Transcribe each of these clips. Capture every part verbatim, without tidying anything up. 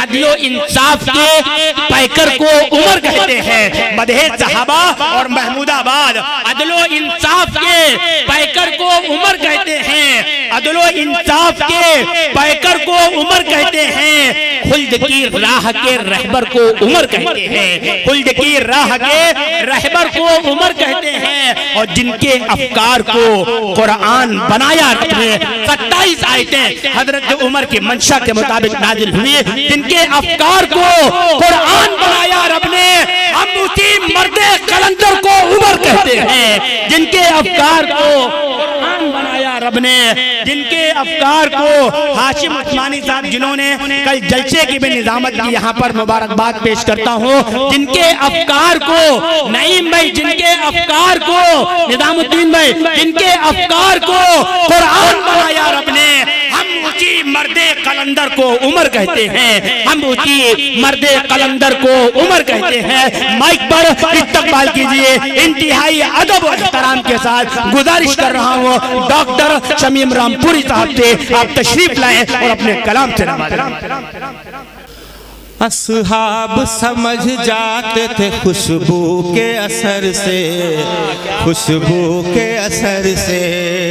अदलो इंसाफ के पैकर को उमर कहते हैं। मदहे सहाबा और महमूदाबाद अदलो इंसाफ के पैकर को उमर कहते हैं। अदलो इंसाफ के पैकर को उमर कहते हैं। खुल्द की राह के रहबर को उमर कहते हैं। खुल्द की राह के रहबर को उमर कहते हैं। और जिनके अफकार को कुरान बनाया रखने सत्ताईस आयतें हजरत उमर की मंशा के मुताबिक नाजिल हुई। जिनके अफकार को कुरान बनाया रब ने, हम उसी मर्दे कलंदर को उमर कहते हैं। जिनके अफकार को कुरान बनाया रब ने, जिनके अफकार को हाशिम उस्मानी साहब जिन्होंने कल जलसे की भी निजामत की, यहाँ पर मुबारकबाद पेश करता हूँ। जिनके अफकार को नईम भाई, जिनके अफकार को निजामुद्दीन भाई, जिनके अफकार को कुरान बनाया रब ने, हम उसी मर्दे कलंदर को उमर कहते हैं। हम उसी मर्दे कलंदर को उमर कहते हैं। माइक पर इस्तकबाल कीजिए इंतहाई अदब और एहतराम के साथ गुजारिश कर रहा हूँ डॉक्टर शमीम रामपुरी साहब से आप तशरीफ लाएं और अपने कलाम से नवाजें। असहाब समझ जाते थे खुशबू के असर से, खुशबू के असर से।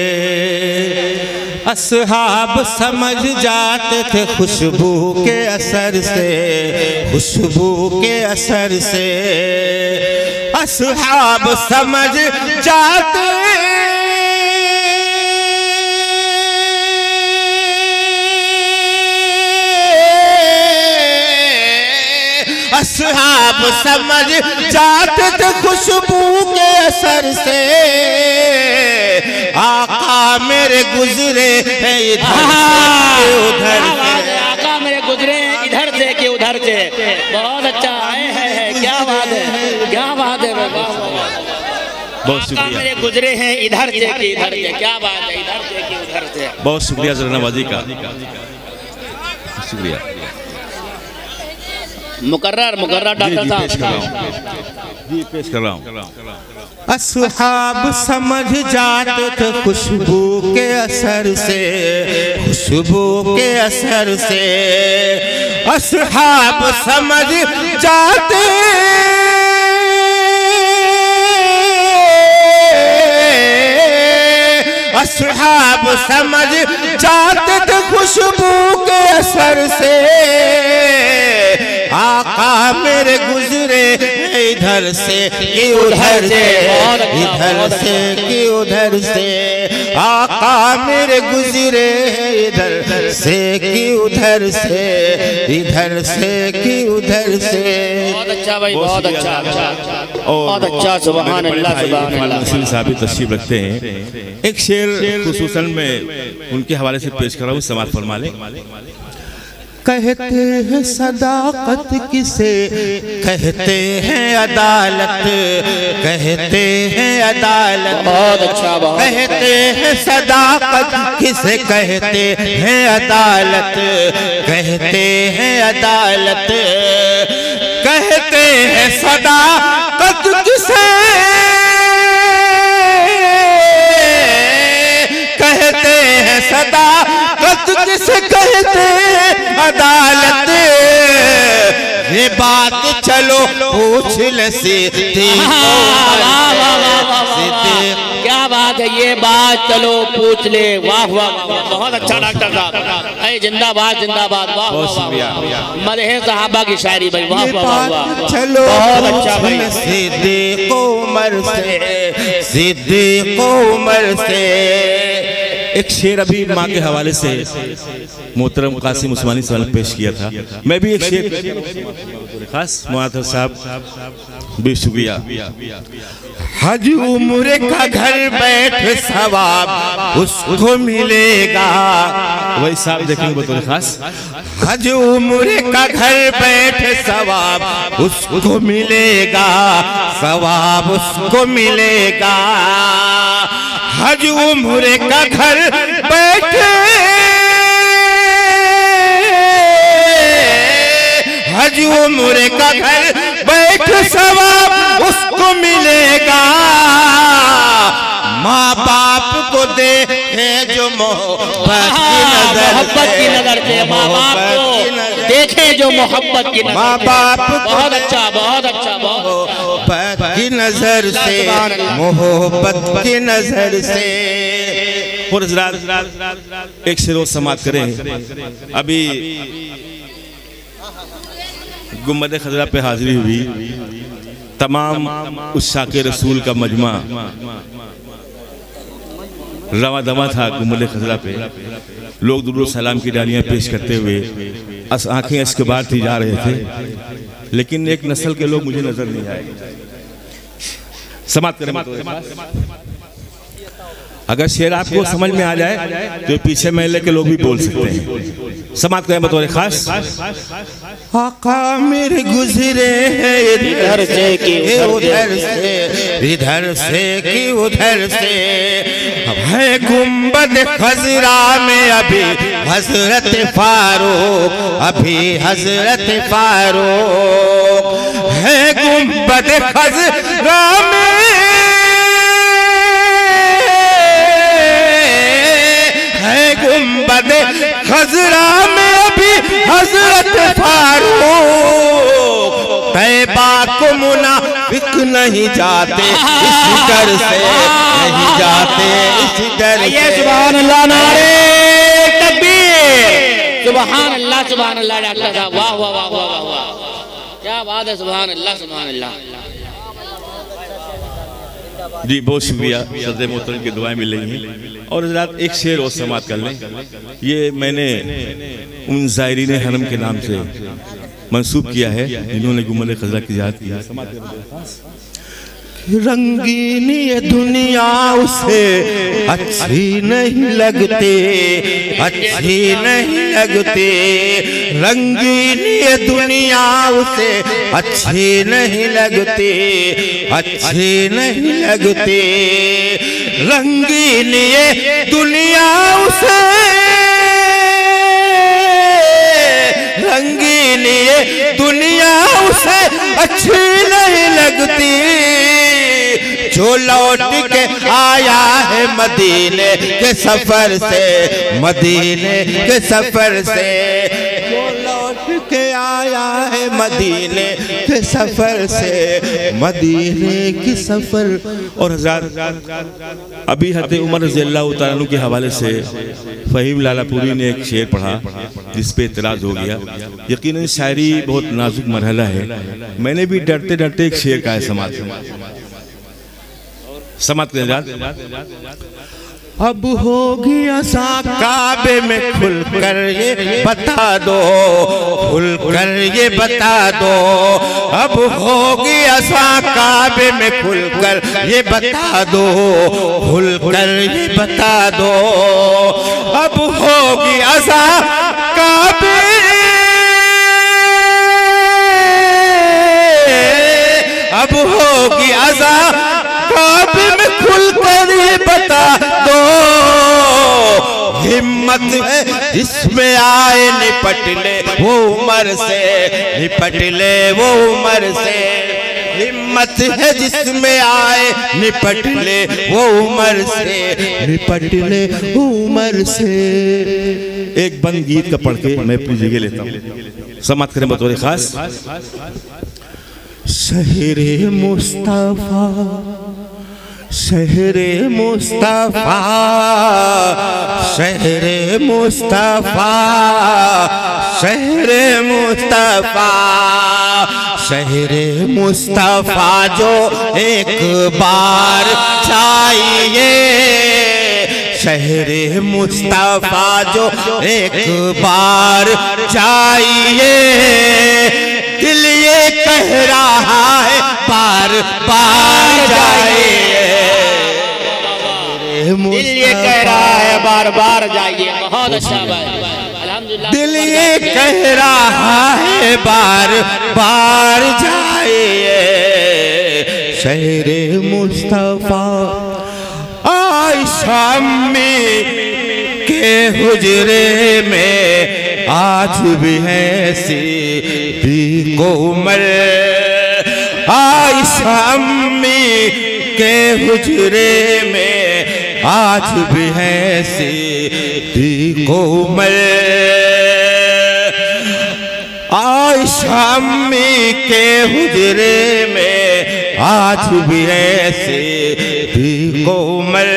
असहाब समझ जाते थे खुशबू के असर से, खुशबू के असर से। असहाब समझ जाते असहाब समझ जाते थे खुशबू के असर से। आका मेरे गुजरे हैं इधर से उधर से, आका मेरे गुजरे इधर से कि उधर से। बहुत अच्छा है, क्या बात है, क्या बात है। बहुत शुक्रिया। मेरे गुजरे हैं इधर से कि इधर से, क्या बात है, इधर से कि उधर से। बहुत शुक्रिया जरा नवाजी का, शुक्रिया। मुकर्रर मुकर्रर डॉक्टर साहब जी पेश कर रहा हूँ। असहाब समझ जाते थे खुशबू के असर से, खुशबू के असर से। असहाब समझ जाते असहाब समझ जाते थे खुशबू के असर से। आका मेरे गुजरे इधर से कि उधर से, इधर से कि उधर से। आका मेरे गुजरे इधर से कि उधर से, इधर से कि उधर से। बहुत अच्छा भाई, बहुत अच्छा, बहुत अच्छा। सुभान अल्लाह, सुभान अल्लाह। साहब तशरीफ रखते हैं। एक शेर खुसूसन में उनके हवाले से पेश कर रहा हूँ, समाअत फरमा लें। कहते हैं सदाकत किसे कहते हैं अदालत, कहते हैं अदालत। बहुत अच्छा, बहुत कहते हैं सदाकत किसे कहते हैं अदालत, कहते हैं अदालत। कहते हैं सदाकत किसे कहते हैं सदाकत किसे कहते हैं अदालत। ये बात चलो पूछ ले सिद्दीक़, क्या बात है, ये बात चलो पूछ ले। वाह वाह, बहुत अच्छा डॉक्टर साहब, अरे जिंदाबाद जिंदाबाद। वाह वाह, मदहे सहाबा की शायरी भाई, वाह वाह वाह। चलो बहुत अच्छा भाई। सिद्दीक़ उमर से, सिद्दीक़ उमर से। एक शेर अभी माँ के हवाले से मोहतरम कासिम उस्मानी साहब ने पेश किया था, मैं भी एक शेर खास मुआतर साहब भी शुक्रिया। हज उम्र का घर बैठ सवाब उसको मिलेगा, वही साहब देखेंगे बतौर खास। हज उम्र का घर बैठ सवाब उसको मिलेगा, सवाब उसको मिलेगा। हज उम्र का घर बैठे, हज उम्र का घर बैठ सवाब उसको मिलेगा। माँ बाप को दे है जो मोहब्बत की नजर मोहब्बत की नजर से, माँ बाप को देखें जो मोहब्बत की माँ बाप बहुत अच्छा बहुत अच्छा बहुत मोहब्बत की नजर से, मोहब्बत की नजर से। और एक शेर समाप्त करें। अभी गुम्बद खजरा पे हाजिरी हुई, तमाम उस शाके रसूल का मजमा रवा दवा था गुम्बद खजरा पे। लोग दुरूद सलाम की डालियां पेश करते हुए आंखें इसके बाद थी जा रहे थे, लेकिन एक नस्ल के लोग मुझे नजर नहीं आए। समाप्त करें। अगर शेर आपको समझ में आ जाए तो पीछे महल्ले के लोग भी बोल सकते हैं। समाप्त करें बतौर खास। आका मेरे गुजरे हैं इधर से कि उधर से, इधर से कि उधर से, है गुम्बद खजरा में अभी हजरत फारूक, अभी हजरत फारूक है गुम्बद खजरा में, है गुम्बद खजरा में अभी हजरत फारूक। तैबा को मुनाफिक नहीं जाते इस डर से, नहीं जाते इस डर से। सुभान अल्लाह, नारे तकबीर, सुभान अल्लाह सुभान अल्लाह। डॉक्टर साहब वाह वाह वाह वाह वाह, क्या बात है, सुभान अल्लाह सुभान अल्लाह। जी बहुत शुक्रिया, सदर मोहतरम की दुआएं मिल रही हैं। और हज़रात एक शेर और समाप्त कर लें। ये मैंने उन ज़ायरीन हरम के नाम से मंसूब किया है जिन्होंने गुम्बद खजरा की ज़ियारत की है। रंगीन ये दुनिया उसे अच्छी नहीं लगती, अच्छी नहीं लगती, रंगीन ये दुनिया उसे अच्छी नहीं लगती, अच्छी नहीं लगती, रंगीन ये दुनिया उसे, रंगीन ये दुनिया उसे अच्छी नहीं लगती। जो लौट के आया है मदीने के सफर से, मदीने के सफर से, जो लौट के आया है मदीने के सफर से, मदीने की सफर। और हज़रात अभी हज़रत उमर रज़ियल्लाहु तआला अन्हु के हवाले से फ़हीम लालापुरी ने एक शेर पढ़ा जिस पे इतराज़ हो गया। यकीनन शायरी बहुत नाजुक मरहला है, मैंने भी डरते डरते एक शेर का है समाज समाप्त करें। अब होगी असा काबे में खुल कर ये बता दो, खुल कर ये बता दो, अब होगी असा काबे में खुल कर ये बता दो, खुल कर ये बता दो, अब होगी असा काबे, अब होगी असा काबे में खुल कर ये बता दो, हिम्मत है जिसमें आए निपट ले वो उमर से, निपट ले वो उमर से, हिम्मत है जिसमें आए निपट ले वो उमर से, निपट ले वो उमर से। एक बंद गीत का पढ़ के मैं अपनी जगह लेता हूँ, समाप्त करें बतौर खास। शहरे मुस्तफा, शहरे मुस्तफा, शहरे मुस्तफा, शहरे मुस्तफा, शहरे मुस्तफा जो एक बार चाहिए, शहरे मुस्तफा जो एक बार चाहिए, दिल ये कह रहा है बार बार जाइए, दिल ये कह रहा है बार बार जाइए। बहुत अच्छा बात, अल्हम्दुलिल्लाह। दिल ये कह रहा है बार बार जाइए, शहरे मुस्तफा। आयशा अम्मी के हुजरे में आज भी है सिद्दीक़ उमर, आयशा अम्मी के हुजरे में आज भी है सिद्दीक़ उमर। आयशा अम्मी के हुजरे में आज भी ऐसे देखो उमर।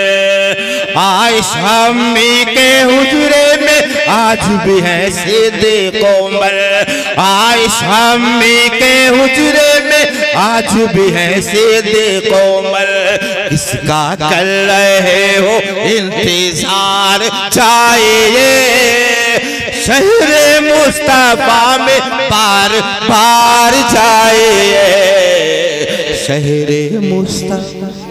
आयशा अम्मी के हुजरे में आज भी है सिद्दीक़ उमर। आयशा अम्मी के हुजरे में आज भी है सिद्दीक़ उमर। किसका कर रहे हो इंतजार चाहिए शहरे मुस्तफा में बार बार जाइए शहरे मुस्तफा।